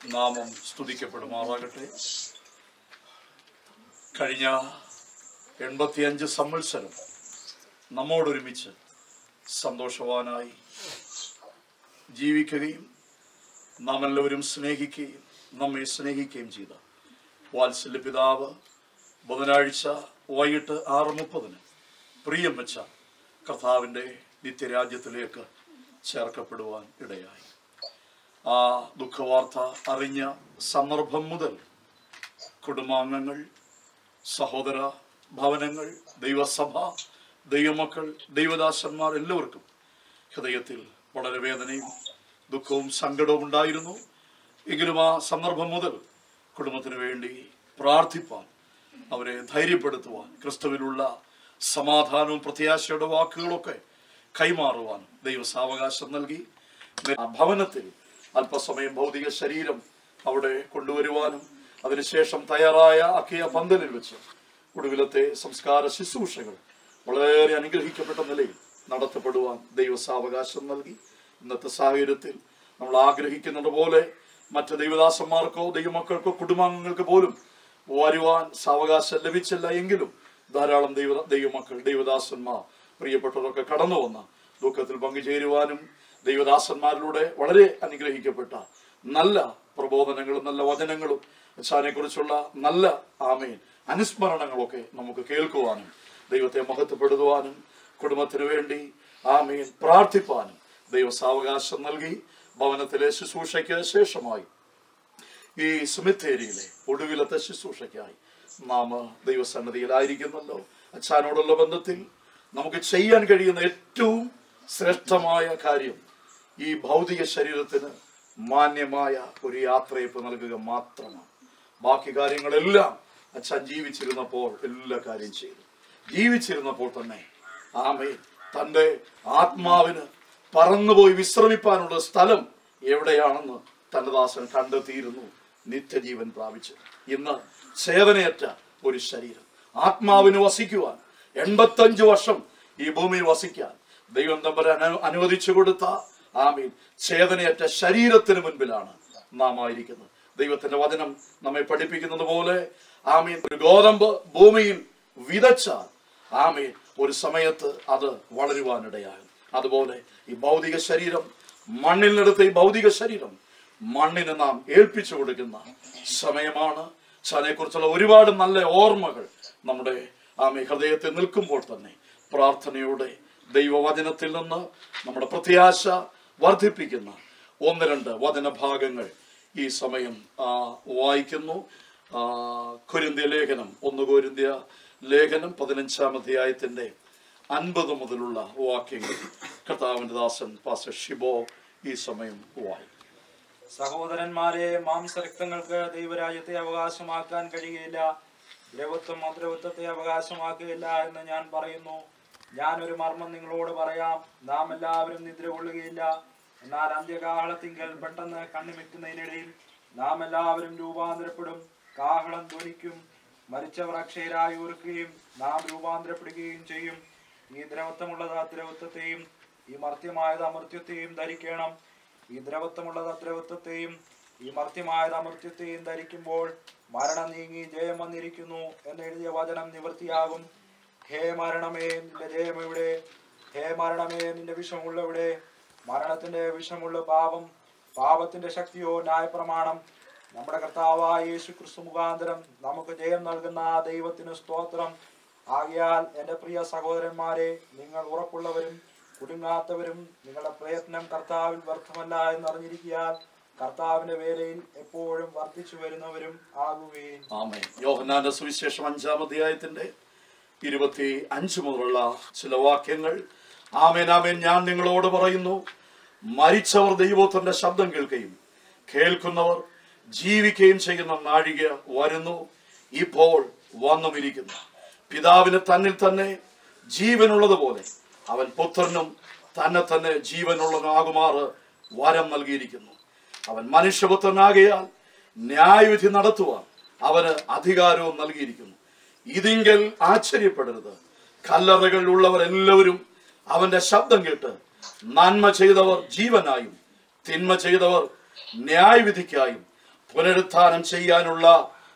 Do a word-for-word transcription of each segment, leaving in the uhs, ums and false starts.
നാമം സ്തുതിക്കപ്പെടുമാറാകട്ടെ. കഴിഞ്ഞ എൺപത്തിയഞ്ച് സംവത്സരം നമ്മോടൊരുമിച്ച് സന്തോഷവാനായി ജീവിക്കുകയും നാം എല്ലാവരും സ്നേഹിക്കുകയും നമ്മെ സ്നേഹിക്കുകയും ചെയ്ത വാത്സല്യ പിതാവ് ബുധനാഴ്ച വൈകിട്ട് ആറ് മുപ്പതിന് പ്രിയം വെച്ച കർത്താവിൻ്റെ നിത്യരാജ്യത്തിലേക്ക് ചേർക്കപ്പെടുവാൻ ഇടയായി. ആ ദുഃഖവാർത്ത അറിഞ്ഞ സന്ദർഭം മുതൽ കുടുംബാംഗങ്ങൾ, സഹോദര ഭവനങ്ങൾ, ദൈവസഭ, ദൈവമക്കൾ, ദൈവദാസന്മാർ എല്ലാവർക്കും ഹൃദയത്തിൽ വളരെ വേദനയും ദുഃഖവും സങ്കടവും ഉണ്ടായിരുന്നു. എങ്കിലും ആ സന്ദർഭം മുതൽ കുടുംബത്തിന് വേണ്ടി പ്രാർത്ഥിപ്പാൻ, അവരെ ധൈര്യപ്പെടുത്തുവാൻ, ക്രിസ്തുവിലുള്ള സമാധാനവും പ്രത്യാശയുടെ വാക്കുകളൊക്കെ കൈമാറുവാൻ ദൈവസാവകാശം നൽകി. ആ ഭവനത്തിൽ അല്പസമയം ഭൗതിക ശരീരം അവിടെ കൊണ്ടുവരുവാനും അതിനുശേഷം തയ്യാറായ അക്കിയ പന്തലിൽ വെച്ച് ഒടുവിലത്തെ സംസ്കാര ശുശ്രൂഷകൾ വളരെ അനുഗ്രഹിക്കപ്പെട്ട നിലയിൽ നടത്തപ്പെടുവാൻ ദൈവസാവകാശം നൽകി. ഇന്നത്തെ സാഹചര്യത്തിൽ നമ്മൾ ആഗ്രഹിക്കുന്നത് പോലെ മറ്റ് ദൈവദാസന്മാർക്കോ ദൈവമക്കൾക്കോ കുടുംബാംഗങ്ങൾക്ക് പോലും വരുവാൻ സാവകാശം ലഭിച്ചില്ല. എങ്കിലും ധാരാളം ദൈവ ദൈവമക്കൾ ദൈവദാസന്മാർ പ്രിയപ്പെട്ടവരൊക്കെ കടന്നു വന്ന ദുഃഖത്തിൽ പങ്കുചേരുവാനും ദൈവദാസന്മാരിലൂടെ വളരെ അനുഗ്രഹിക്കപ്പെട്ട നല്ല പ്രബോധനങ്ങളും നല്ല വചനങ്ങളും അച്ഛനെ കുറിച്ചുള്ള നല്ല ആമേൻ അനുസ്മരണങ്ങളൊക്കെ നമുക്ക് കേൾക്കുവാനും ദൈവത്തെ മഹത്വപ്പെടുത്തുവാനും കുടുംബത്തിന് വേണ്ടി ആമേൻ പ്രാർത്ഥിപ്പാനും ദൈവസാവകാശം നൽകി. ഭവനത്തിലെ ശുശ്രൂഷയ്ക്ക് ശേഷമായി ഈ സുമിത്തേരിയിലെ ഒടുവിലത്തെ ശുശ്രൂഷയ്ക്കായി നാം ദൈവസന്നിധിയിലായിരിക്കുന്നല്ലോ. അച്ഛനോടുള്ള ബന്ധത്തിൽ നമുക്ക് ചെയ്യാൻ കഴിയുന്ന ഏറ്റവും ശ്രേഷ്ഠമായ കാര്യം ഈ ഭൗതിക ശരീരത്തിന് മാന്യമായ ഒരു യാത്രയപ്പ് നൽകുക മാത്രമാണ്. ബാക്കി കാര്യങ്ങളെല്ലാം അച്ഛൻ ജീവിച്ചിരുന്നപ്പോൾ എല്ലാ കാര്യം ചെയ്തു. ജീവിച്ചിരുന്നപ്പോൾ തന്നെ ആമേൻ തൻ്റെ ആത്മാവിന് പറന്നുപോയി വിശ്രമിപ്പാനുള്ള സ്ഥലം എവിടെയാണെന്ന് തൻ്റെ ദാസൻ കണ്ടെത്തിയിരുന്നു. നിത്യജീവൻ പ്രാപിച്ചു. ഇന്ന് ചേതനയറ്റ ഒരു ശരീരം ആത്മാവിന് വസിക്കുവാൻ എൺപത്തഞ്ചു വർഷം ഈ ഭൂമിയിൽ വസിക്കാൻ ദൈവം തമ്പുരാൻ അനുവദിച്ചു കൊടുത്ത ആമീൻ ചേതനയറ്റ ശരീരത്തിന് മുൻപിലാണ് നാം ആയിരിക്കുന്നത്. ദൈവത്തിന്റെ വചനം നമ്മെ പഠിപ്പിക്കുന്നത് പോലെ ആമീൻ ഒരു ഗോതമ്പ് ഭൂമിയിൽ വിതച്ചാൽ ആമീൻ ഒരു സമയത്ത് അത് വളരുവാനിടയാകും. അതുപോലെ ഈ ഭൗതിക ശരീരം മണ്ണിൽ നിന്നെടുത്ത ഈ ഭൗതിക ശരീരം മണ്ണിന് നാം ഏൽപ്പിച്ചു കൊടുക്കുന്ന സമയമാണ്. അതിനെക്കുറിച്ചുള്ള ഒരുപാട് നല്ല ഓർമ്മകൾ നമ്മുടെ ആമേ ഹൃദയത്തിൽ നിൽക്കുമ്പോൾ തന്നെ പ്രാർത്ഥനയോടെ ദൈവവചനത്തിൽ നിന്ന് നമ്മുടെ പ്രത്യാശ വർദ്ധിപ്പിക്കുന്ന ഒന്ന് രണ്ട് വചനഭാഗങ്ങൾ ഈ സമയം വായിക്കുന്നു. കൊരിന്ത്യ ലേഖനം ഒന്ന് കൊരിന്ത്യ ലേഖനം പതിനഞ്ചാം അധ്യായത്തിന്റെ അൻപത് മുതലുള്ള വാക്യങ്ങൾ കർത്താവിന്റെ ദാസൻ പാസ്റ്റർ ഷിബോ ഈ സമയം വായിക്കും. സഹോദരന്മാരെ, മാംസരക്തങ്ങൾക്ക് ദൈവരാജ്യത്തെ അവകാശമാക്കാൻ കഴിയുകയില്ല, ദ്രവത്വം അദ്രവത്വത്തെ അവകാശമാക്കുകയില്ല എന്ന് ഞാൻ പറയുന്നു. ഞാനൊരു മർമ്മം നിങ്ങളോട് പറയാം. നാം എല്ലാവരും നിദ്ര കൊള്ളുകയില്ല, എന്നാൽ അന്ത്യകാഹളത്തിങ്കൽ പെട്ടെന്ന് കണ്ണിമിക്കുന്നതിനിടയിൽ നാം എല്ലാവരും രൂപാന്തരപ്പെടും. കാഹളം ധ്വനിക്കും, മരിച്ചവർ അക്ഷയരായി ഉയർക്കുകയും നാം രൂപാന്തരപ്പെടുകയും ചെയ്യും. ഈ ദ്രവത്വമുള്ളത് അദ്രവത്വത്തെയും ഈ മർത്യമായത് അമർത്യത്തെയും ധരിക്കണം. ഈ ദ്രവത്വമുള്ളത് അദ്രവത്വത്തെയും ഈ മർത്യമായത് അമർത്യത്തെയും ധരിക്കുമ്പോൾ മരണം നീങ്ങി ജയം വന്നിരിക്കുന്നു എന്നെഴുതിയ വചനം നിവൃത്തിയാകും. ഹേ മരണമേ, നിന്റെ ജയം എവിടെ? ഹേ മരണമേ, നിന്റെ വിഷമുള്ള എവിടെ? മരണത്തിന്റെ വിഷമുള്ള പാപം, പാപത്തിന്റെ ശക്തിയോ ന്യായപ്രമാണം. നമ്മുടെ കർത്താവായ യേശു ക്രിസ്തു മുഖാന്തരം നമുക്ക് ജയം നൽകുന്ന ദൈവത്തിന് സ്തോത്രം. ആകയാൽ എന്റെ പ്രിയ സഹോദരന്മാരെ, നിങ്ങൾ ഉറപ്പുള്ളവരും കുടുങ്ങാത്തവരും നിങ്ങളുടെ പ്രയത്നം കർത്താവിൽ വ്യർത്ഥമല്ല എന്നറിഞ്ഞിരിക്കാൻ കർത്താവിന്റെ വേലയിൽ എപ്പോഴും വർദ്ധിച്ചു വരുന്നവരും ആകുകയും. ആമേൻ. യോഹന്നാന്റെ സുവിശേഷം അഞ്ചാം അധ്യായത്തിന്റെ ഇരുപത്തി അഞ്ച് മുതലുള്ള ചില വാക്യങ്ങൾ. ആമേൻ ആമേൻ ഞാൻ നിങ്ങളോട് പറയുന്നു, മരിച്ചവർ ദൈവത്തിന്റെ ശബ്ദം കേൾക്കുകയും കേൾക്കുന്നവർ ജീവിക്കുകയും ചെയ്യുന്ന നാഴിക വരുന്നു, ഇപ്പോൾ വന്നുമിരിക്കുന്നു. പിതാവിന് തന്നിൽ തന്നെ ജീവനുള്ളതുപോലെ അവൻ പുത്രനും തന്നെ തന്നെ ജീവനുള്ളവനാകുമാറ് വരം നൽകിയിരിക്കുന്നു. അവൻ മനുഷ്യപുത്രനാകയാൽ ന്യായവിധി നടത്തുവാൻ അവന് അധികാരവും നൽകിയിരിക്കുന്നു. ഇതിങ്കൽ ആശ്ചര്യപ്പെടരുത്. കല്ലറകളിൽ ഉള്ളവരെല്ലാവരും അവന്റെ ശബ്ദം കേട്ട് നന്മ ചെയ്തവർ ജീവനായും തിന്മ ചെയ്തവർ ന്യായവിധിക്കായും പുനരുത്ഥാനം ചെയ്യാനുള്ള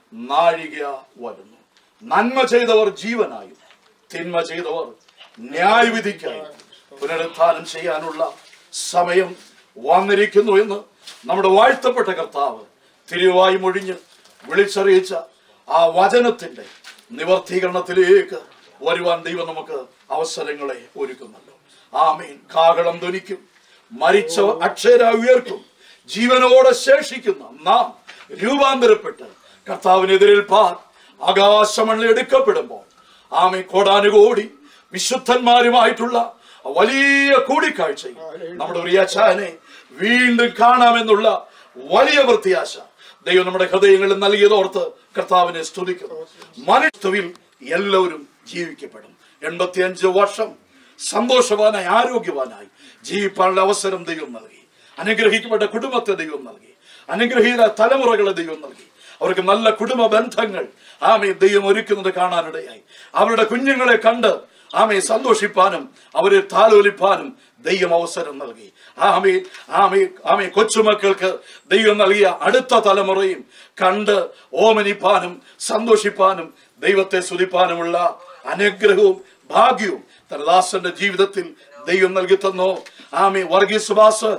നാഴിക വരുന്നു. നന്മ ചെയ്തവർ ജീവനായും തിന്മ ചെയ്തവർ ന്യായവിധിക്കായും പുനരുത്ഥാനം ചെയ്യാനുള്ള സമയം വന്നിരിക്കുന്നു എന്ന് നമ്മുടെ വാഴ്ത്തപ്പെട്ട കർത്താവ് തിരുവായി മൊഴിഞ്ഞ് വിളിച്ചറിയിച്ച ആ വചനത്തിന്റെ നിവർത്തീകരണത്തിലേക്ക് വരുവാൻ ദൈവം നമുക്ക് അവസരങ്ങളെ ഒരുക്കുന്നല്ലോ. ആമേൻ. കാഹളം ധ്വനിക്കും, മരിച്ചവർ അക്ഷരായി ഉയർക്കും, ജീവനോടെ ശേഷിക്കുന്ന നാം രൂപാന്തരപ്പെട്ട് കർത്താവിനെതിരേൽപ്പാൻ ആകാശമണ്ണിൽ എടുക്കപ്പെടുമ്പോൾ ആമേൻ കോടാനുകോടി വിശുദ്ധന്മാരുമായിട്ടുള്ള വലിയ കൂടിക്കാഴ്ചയിൽ നമ്മുടെ പ്രിയാച്ചാനെ വീണ്ടും കാണാമെന്നുള്ള വലിയ പ്രത്യാശ ദൈവം നമ്മുടെ ഹൃദയങ്ങളിൽ നൽകിയതോർത്ത് കർത്താവിനെ സ്തുതിക്കുന്നു. മനുഷ്യത്വത്തിൽ എല്ലാവരും ജീവിക്കപ്പെടും. എൺപത്തിയഞ്ച് വർഷം സന്തോഷവാനായി ആരോഗ്യവാനായി ജീവിക്കാനുള്ള അവസരം ദൈവം നൽകി. അനുഗ്രഹിക്കപ്പെട്ട കുടുംബത്തെ ദൈവം നൽകി. അനുഗ്രഹീത തലമുറകളെ ദൈവം നൽകി. അവർക്ക് നല്ല കുടുംബ ബന്ധങ്ങൾ ആമേ ദൈവം ഒരുക്കുന്നത് കാണാനിടയായി. അവരുടെ കുഞ്ഞുങ്ങളെ കണ്ട് ആമേ സന്തോഷിപ്പാനും അവരെ താലോലിപ്പാനും ദൈവം അവസരം നൽകി. ആമേ ആമേ ആമേ കൊച്ചുമക്കൾക്ക് ദൈവം നൽകിയ അടുത്ത തലമുറയും കണ്ട് ഓമനിപ്പാനും സന്തോഷിപ്പാനും ദൈവത്തെ സ്തുതിപ്പാനുമുള്ള അനുഗ്രഹവും ഭാഗ്യവും തനദാസന്റെ ജീവിതത്തിൽ ദൈവം നൽകി തന്നു. ആമേ വർഗീസ് സുഭാസ്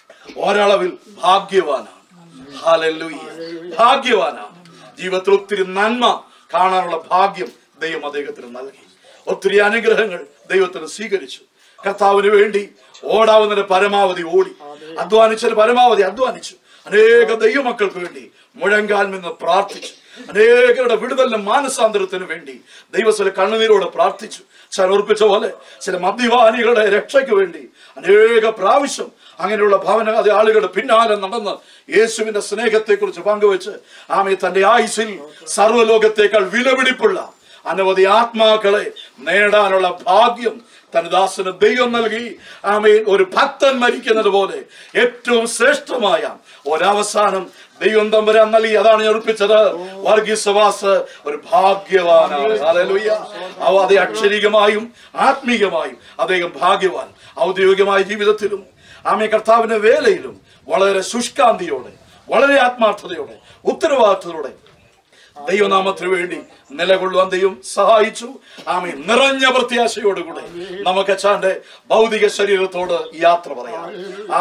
ഒരളവിൽ ഭാഗ്യവാനാണ്. ഹല്ലേലൂയ. ഭാഗ്യവാനാണ്. ജീവിതത്തിൽ ഒത്തിരി നന്മ കാണാനുള്ള ഭാഗ്യം ദൈവം അദ്ദേഹത്തിന് നൽകി. ഒത്തിരി അനുഗ്രഹങ്ങൾ ദൈവത്തിന് സ്വീകരിച്ചു. കർത്താവിന് വേണ്ടി ഓടാവുന്നതിന്റെ പരമാവധി ഓടി, അധ്വാനിച്ചതിന് പരമാവധി അധ്വാനിച്ചു. അനേക ദൈവമക്കൾക്ക് വേണ്ടി മുഴങ്കാൽ നിന്ന് പ്രാർത്ഥിച്ചു. അനേകരുടെ വിടുതലിനും മാനസാന്തരത്തിനു വേണ്ടി ദൈവത്തിലെ കണ്ണുനീരോടെ പ്രാർത്ഥിച്ചു. ചില ഓർപ്പിച്ച പോലെ ചില മദ്യപാനികളുടെ രക്ഷയ്ക്ക് വേണ്ടി അനേക പ്രാവശ്യം അങ്ങനെയുള്ള ഭവന ആളുകളുടെ പിന്നാലെ നടന്ന് യേശുവിന്റെ സ്നേഹത്തെ കുറിച്ച് പങ്കുവെച്ച് ആമേ തന്റെ ആയുസ്സിൽ സർവ്വലോകത്തേക്കാൾ വിലപിടിപ്പുള്ള അനവധി ആത്മാക്കളെ നേടാനുള്ള ഭാഗ്യം തന്റെ ദാസന് ദൈവം നൽകി. ആമേൻ. ഒരു ഭക്തൻ മരിക്കുന്നത് പോലെ ഏറ്റവും ശ്രേഷ്ഠമായ ഒരവസാനം ദൈവം തമ്പുരാൻ നൽകി. അതാണ് ഞാൻ ഉറപ്പിച്ചത്. വർഗീസ് സുഭാസ് ഒരു ഭാഗ്യവാനാണ്. ഹല്ലേലൂയ. അത് അക്ഷരികമായും ആത്മീകമായും അദ്ദേഹം ഭാഗ്യവാൻ. ഔദ്യോഗികമായ ജീവിതത്തിലും ആമേ കർത്താവിന്റെ വേലയിലും വളരെ ശുഷ്കാന്തിയോടെ, വളരെ ആത്മാർത്ഥതയോടെ, ഉത്തരവാദിത്തത്തോടെ ദൈവനാമത്തിന് വേണ്ടി നിലകൊള്ളുവാൻ ദൈവം സഹായിച്ചു. ആമേ. നിറഞ്ഞ പ്രത്യാശയോടുകൂടെ നമുക്ക് അച്ഛന്റെ ഭൗതിക ശരീരത്തോട് യാത്ര പറയാം. ആ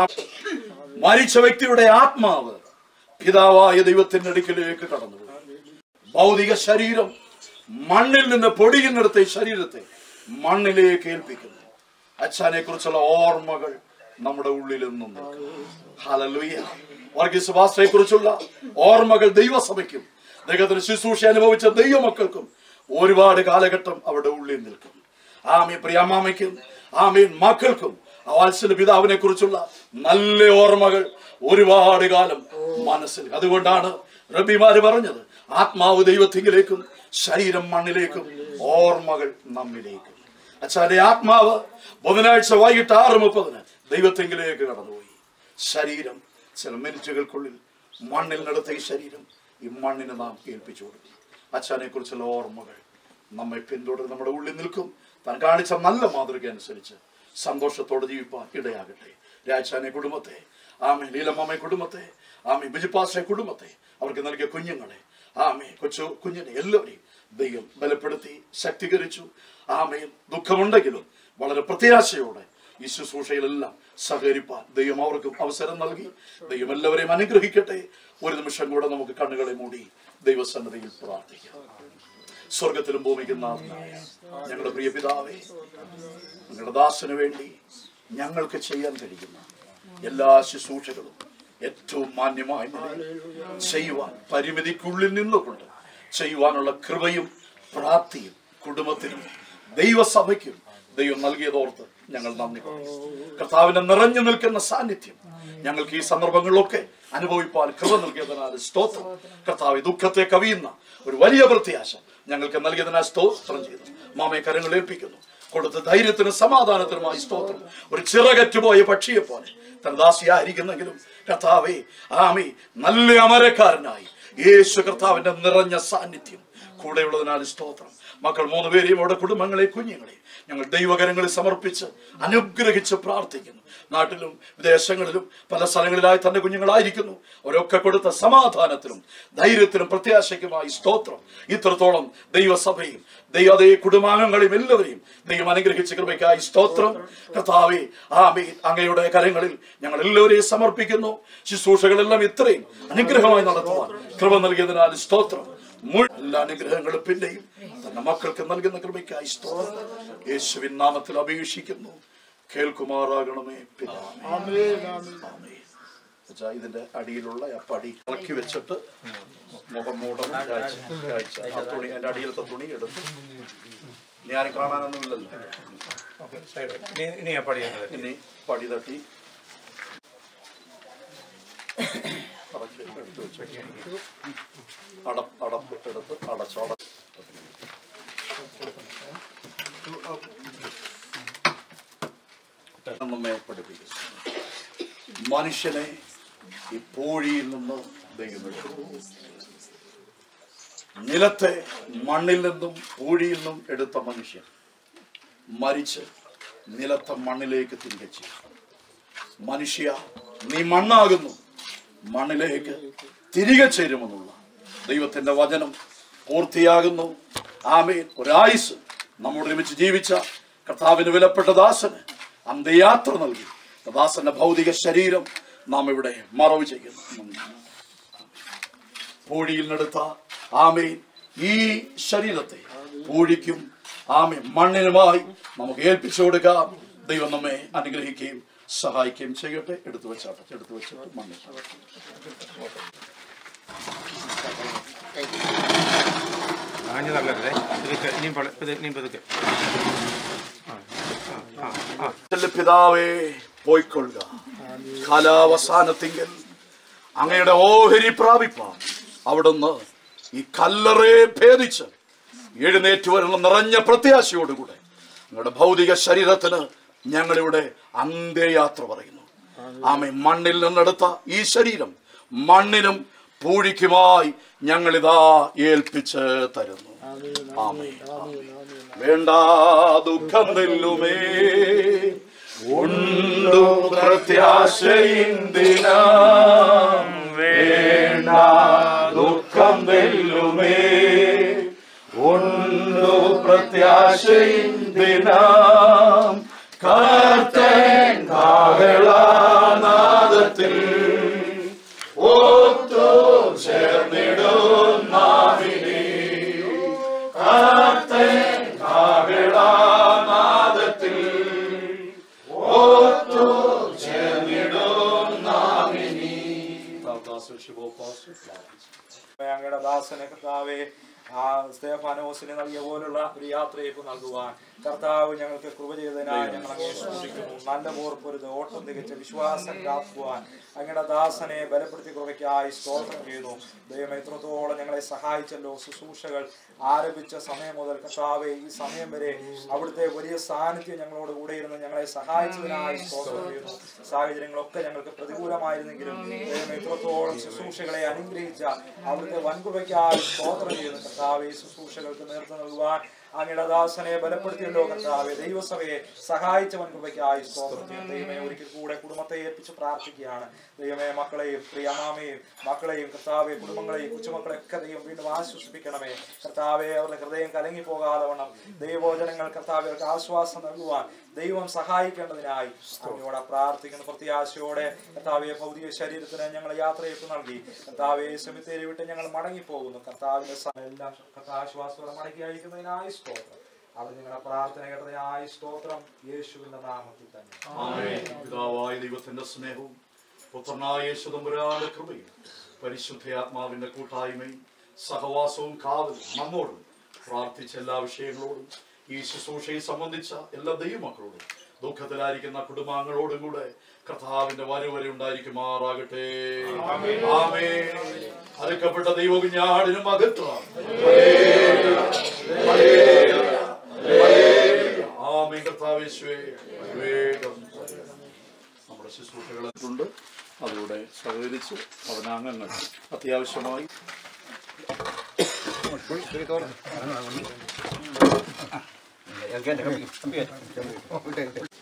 മരിച്ച വ്യക്തിയുടെ ആത്മാവ് പിതാവായ ദൈവത്തിന്റെ അടുക്കിലേക്ക് കടന്നുപോയി. ഭൗതിക ശരീരം മണ്ണിൽ നിന്ന് പൊടിയുന്നിടത്തെ ശരീരത്തെ മണ്ണിലേക്ക് ഏൽപ്പിക്കുന്നു. അച്ഛനെ കുറിച്ചുള്ള ഓർമ്മകൾ നമ്മുടെ ഉള്ളിലെന്നും ഹല്ലേലൂയ. വർഗീസ് സുഭാസിനെ കുറിച്ചുള്ള ഓർമ്മകൾ ദൈവസഭയ്ക്കും അദ്ദേഹത്തിന് ശുശ്രൂഷ അനുഭവിച്ച ദൈവമക്കൾക്കും ഒരുപാട് കാലഘട്ടം അവരുടെ ഉള്ളിൽ നിൽക്കും. ആമീൻ. പ്രിയമ്മാമയ്ക്കും ആമീൻ മക്കൾക്കും വാത്സല്യ പിതാവിനെ കുറിച്ചുള്ള നല്ല ഓർമ്മകൾ ഒരുപാട് കാലം മനസ്സിൽ. അതുകൊണ്ടാണ് റബ്ബിമാര് പറഞ്ഞത് ആത്മാവ് ദൈവത്തിങ്കിലേക്കും ശരീരം മണ്ണിലേക്കും ഓർമ്മകൾ നമ്മിലേക്കും. അച്ഛന്റെ ആത്മാവ് ബുധനാഴ്ച വൈകിട്ട് ആറ് മുപ്പതിന് ദൈവത്തിങ്കിലേക്ക് കടന്നുപോയി. ശരീരം ചില മിനിറ്റുകൾക്കുള്ളിൽ മണ്ണിൽ നടത്തിയ ശരീരം ഈ മണ്ണിന് നാം ഏൽപ്പിച്ചു കൊടുക്കും. അച്ഛനെ കുറിച്ചുള്ള ഓർമ്മകൾ നമ്മെ പിന്തുടർന്ന് നമ്മുടെ ഉള്ളിൽ നിൽക്കും. താൻ കാണിച്ച നല്ല മാതൃക അനുസരിച്ച് സന്തോഷത്തോടെ ജീവിപ്പാൻ ഇടയാകട്ടെ. രാജാനെ കുടുംബത്തെ, ആമേ ലീലമ്മ കുടുംബത്തെ, ആമേ ബിജിപ്പാസെ കുടുംബത്തെ, അവർക്ക് നൽകിയ കുഞ്ഞുങ്ങളെ, ആമേ കൊച്ചു കുഞ്ഞിനെ എല്ലാവരെയും ദൈവം ബലപ്പെടുത്തി ശക്തീകരിച്ചു. ആമേ ദുഃഖമുണ്ടെങ്കിലും വളരെ പ്രത്യാശയോടെ ഈ ശുശ്രൂഷയിലെല്ലാം സഹകരിപ്പാൻ ദൈവം അവർക്കും അവസരം നൽകി. ദൈവം എല്ലാവരെയും അനുഗ്രഹിക്കട്ടെ. ഒരു നിമിഷം കൂടെ നമുക്ക് കണ്ണുകളെ മൂടി ദൈവസന്നിധിയിൽ പ്രാർത്ഥിക്കാം. സ്വർഗത്തിലും ഭൂമിക്കും നാഥനായ ഞങ്ങളുടെ പ്രിയ പിതാവേ, ഞങ്ങളുടെ ദാസന് വേണ്ടി ഞങ്ങൾക്ക് ചെയ്യാൻ കഴിയുന്ന എല്ലാ ശുശ്രൂഷകളും ഏറ്റവും മാന്യമായ ചെയ്യുവാൻ പരിമിതിക്കുള്ളിൽ നിന്നുകൊണ്ട് ചെയ്യുവാനുള്ള കൃപയും പ്രാപ്തിയും കുടുംബത്തിനും ദൈവസഭയ്ക്കും ദൈവം നൽകിയതോർത്ത് ഞങ്ങൾ നന്ദി പറയുന്നു. കർത്താവിന്റെ നിറഞ്ഞു നിൽക്കുന്ന സാന്നിധ്യം ഞങ്ങൾക്ക് ഈ സന്ദർഭങ്ങളിലൊക്കെ അനുഭവിപ്പാൻ കൃപ നൽകിയതിനാൽ സ്തോത്രം. കർത്താവ് ദുഃഖത്തെ കവിയുന്ന ഒരു വലിയ പ്രത്യാശ ഞങ്ങൾക്ക് നൽകിയതിനാൽ സ്തോത്രം ചെയ്തു. മാമയെ കരങ്ങൾ ഏൽപ്പിക്കുന്നു. കൊടുത്ത ധൈര്യത്തിന് സമാധാനത്തിനുമായി സ്തോത്രം. ഒരു ചിറകറ്റുപോയ പക്ഷിയെ പോലെ തൻ ദാസിയായിരിക്കുന്നെങ്കിലും കർത്താവേ ആമേ നല്ല അമരക്കാരനായി യേശു കർത്താവിന്റെ നിറഞ്ഞ സാന്നിധ്യം കൂടെയുള്ളതിനാൽ സ്തോത്രം. മക്കൾ മൂന്ന് പേരെയും അവരുടെ കുടുംബങ്ങളെ കുഞ്ഞുങ്ങളെ ഞങ്ങൾ ദൈവകരങ്ങളിൽ സമർപ്പിച്ച് അനുഗ്രഹിച്ച് പ്രാർത്ഥിക്കുന്നു. നാട്ടിലും വിദേശങ്ങളിലും പല സ്ഥലങ്ങളിലായി തന്റെ കുഞ്ഞുങ്ങളായിരിക്കുന്നു. അവരൊക്കെ കൊടുത്ത സമാധാനത്തിലും ധൈര്യത്തിലും പ്രത്യാശയ്ക്കുമായി സ്തോത്രം. ഇത്രത്തോളം ദൈവസഭയും ദൈവ അതേ കുടുംബാംഗങ്ങളെയും എല്ലാവരെയും ദൈവം അനുഗ്രഹിച്ച കൃപയ്ക്കായി സ്തോത്രം. കർത്താവേ, ആമേൻ. അങ്ങയുടെ കരങ്ങളിൽ ഞങ്ങൾ എല്ലാവരെയും സമർപ്പിക്കുന്നു. ശുശ്രൂഷകളെല്ലാം ഇത്രയും അനുഗ്രഹമായി നടത്തുവാൻ കൃപ നൽകിയതിനാൽ സ്തോത്രം. എല്ലാ അനുഗ്രഹങ്ങളും പിന്നെയും തന്റെ മക്കൾക്ക് നൽകുന്ന കൃപയ്ക്കായി സ്തോത്രം. യേശുവിൻ നാമത്തിൽ അപേക്ഷിക്കുന്നു, കേൾക്കുമാറാകണമേ പിതാവേ. ഇതിന്റെ അടിയിലുള്ള പടി ഇളക്കി വെച്ചിട്ട് മുഖം മൂടണം. തുണി അതിന്റെ അടിയിലത്തെ തുണി എടുത്ത് ഞാൻ കാണാനൊന്നുമില്ലല്ലോ. ഇനി പടി തട്ടി എടുത്ത് വെച്ച് അടപ്പ് അടപ്പ് എടുത്ത് അടച്ചോട നമ്മെ പഠിപ്പിക്കുന്നു. മനുഷ്യനെ ഈ പൂഴിയിൽ നിന്ന് ദൈവം നിലത്തെ മണ്ണിൽ നിന്നും പൂഴിയിൽ നിന്നും എടുത്ത മനുഷ്യൻ മരിച്ച് നിലത്തെ മണ്ണിലേക്ക് തിരികെ ചെയ്യും. മനുഷ്യ, നീ മണ്ണാകുന്നു, മണ്ണിലേക്ക് തിരികെ ചേരുമെന്നുള്ള ദൈവത്തിന്റെ വചനം പൂർത്തിയാകുന്നു. ആമേൻ. ഒരായുസ് നമ്മോട് ഒരുമിച്ച് ജീവിച്ച കർത്താവിന് വിലപ്പെട്ട ദാസന് അന്ത്യയാത്ര നൽകി ദാസന്റെ ഭൗതിക ശരീരം നാം ഇവിടെ മറവ് ചെയ്യുന്നു. പൂഴിയിൽ നിന്നെടുത്ത ആമേൻ ഈ ശരീരത്തെ പൂഴിക്കും ആമേൻ മണ്ണിനുമായി നമുക്ക് ഏൽപ്പിച്ചു കൊടുക്കാം. ദൈവം നമ്മെ അനുഗ്രഹിക്കുകയും സഹായിക്കുകയും ചെയ്യട്ടെ. എടുത്തു വെച്ചാട്ടെ, എടുത്തു വെച്ചിട്ട് മണ്ണിൽ പിതാവേ പോയിക്കൊള്ളുക. കാലാവസാനത്തിങ്കൽ അങ്ങയുടെ ഓഹരി പ്രാപിപ്പാൻ അവിടുന്ന് ഈ കല്ലറയെ ഭേദിച്ച് എഴുന്നേറ്റ് വരുന്ന നിറഞ്ഞ പ്രത്യാശയോടുകൂടെ നിങ്ങളുടെ ഭൗതിക ശരീരത്തിന് ഞങ്ങളിവിടെ അന്ത്യയാത്ര പറയുന്നു. ആമേ. മണ്ണിൽ നിന്നെടുത്ത ഈ ശരീരം മണ്ണിനും പൂഴിക്കുമായി ഞങ്ങളിതാ ഏൽപ്പിച്ച് തരുന്നു. ആമേ. വേണ്ട ദുഃഖം തെല്ലുമേ ഉണ്ടു പ്രത്യാശയിന്ദിനാ, വേണ്ട ദുഃഖം തെല്ലുമേ ഉണ്ടു പ്രത്യാശയിന്ദിനാ, കർത്തൻ കാഹളനാദത്തിൽ ഒത്തു ചേർന്നിടും നാമിനി, കർത്തൻ കാഹളനാദത്തിൽ ഒത്തു ചേർന്നിടും നാമിനി. അങ്ങയുടെ ദാസനെ കർത്താവേ ആ സ്തേഫാനോസിന് നൽകിയ പോലുള്ള ഒരു യാത്രയേക്ക് നൽകുവാൻ കർത്താവ് ഞങ്ങൾക്ക് കൃപ ചെയ്തതിനായി ഞങ്ങൾ അങ്ങേ സ്തുതിക്കുന്നു. നല്ല പോർപ്പൊരുത് ഓട്ടം തികച്ച വിശ്വാസം കാക്കുവാൻ അങ്ങയുടെ ദാസനെ ബലപ്പെടുത്തി കൃപയ്ക്കായി സ്തോത്രം ചെയ്യുന്നു. ദൈവം എത്രത്തോളം ഞങ്ങളെ സഹായിച്ചല്ലോ. ശുശ്രൂഷകൾ ആരംഭിച്ച സമയം മുതൽ കർത്താവെ ഈ സമയം വരെ അവിടുത്തെ വലിയ സാന്നിധ്യം ഞങ്ങളോട് കൂടെ ഇരുന്ന് ഞങ്ങളെ സഹായിച്ചതിനായി സ്തോത്രം ചെയ്യുന്നു. സാഹചര്യങ്ങളൊക്കെ ഞങ്ങൾക്ക് പ്രതികൂലമായിരുന്നെങ്കിലും ദൈവം എത്രത്തോളം ശുശ്രൂഷകളെ അനുഗ്രഹിച്ച അവിടുത്തെ വൻകൃപയ്ക്കായി സ്തോത്രം ചെയ്യുന്നു. കർത്താവെ ശുശ്രൂഷകൾക്ക് നേതൃത്വം നൽകുവാൻ അങ്ങയുടെ ദാസനെ ബലപ്പെടുത്തിയല്ലോ കർത്താവെ. ദൈവസഭയെ സഹായിച്ചവൻ കൃപയ്ക്കായി സ്തോത്രം ചെയ്യുന്നു. ദൈവമേ, ഒരിക്കൽ കൂടെ കുടുംബത്തെ ഏൽപ്പിച്ച് പ്രാർത്ഥിക്കുകയാണ്. ദൈവമേ, മക്കളെയും പ്രിയമാമയും മക്കളെയും കർത്താവെ കുടുംബങ്ങളെയും കൊച്ചുമക്കളെ ഒക്കെ ദൈവം വീണ്ടും ആശ്വസിപ്പിക്കണമേ. കർത്താവെ, അവരുടെ ഹൃദയം കലങ്ങി പോകാതെ വണ്ണം ദൈവവചനങ്ങൾ കർത്താവെ അവർക്ക് ആശ്വാസം നൽകുവാൻ ദൈവം സഹായിക്കേണ്ടതിനായി അങ്ങയോടെ പ്രാർത്ഥിക്കുന്ന പ്രത്യാശയോടെ കർത്താവെ ഭൗതിക ശരീരത്തിന് ഞങ്ങൾ യാത്രയൊക്കെ നൽകി കർത്താവെ സെമിത്തേരി വിട്ട് ഞങ്ങൾ മടങ്ങിപ്പോകുന്നു. കർത്താവിന്റെ എല്ലാം കർത്താശ്വാസത്തോടെ മടക്കി അയക്കുന്നതിനായി സ്തോത്രം. അവർ നിങ്ങളുടെ പ്രാർത്ഥന കേട്ടതിനായി സ്തോത്രം. യേശുവിന്റെ നാമത്തിൽ തന്നെ. പിതാവായ ദൈവത്തിന്റെ സ്നേഹവും പുത്രനായ യേശു തമ്പുരാന്റെ കൃപയും പരിശുദ്ധാത്മാവിന്റെ കൂട്ടായ്മയും സഹവാസവും കാവലും നമ്മോടും പ്രാർത്ഥിച്ച എല്ലാ വിഷയങ്ങളോടും ഈ ശുശ്രൂഷയെ സംബന്ധിച്ച എല്ലാ ദൈവമക്കളോടും ദുഃഖത്തിലായിരിക്കുന്ന കുടുംബാംഗങ്ങളോടും കൂടെ കർത്താവിന്റെ വരവരെ ഉണ്ടായിരിക്കുമാറാകട്ടെ. ആമേൻ. അറുക്കപ്പെട്ട ദൈവകുഞ്ഞാടിനും അകത്താണ്. ആമേൻ. കർത്താവേശുവേ, വേഗം നമ്മുടെ ശുശ്രൂഷകളുണ്ട്. അതിലൂടെ സഹകരിച്ച് ഭവനാംഗങ്ങൾ അത്യാവശ്യമായി Yang kan, tapi tapi.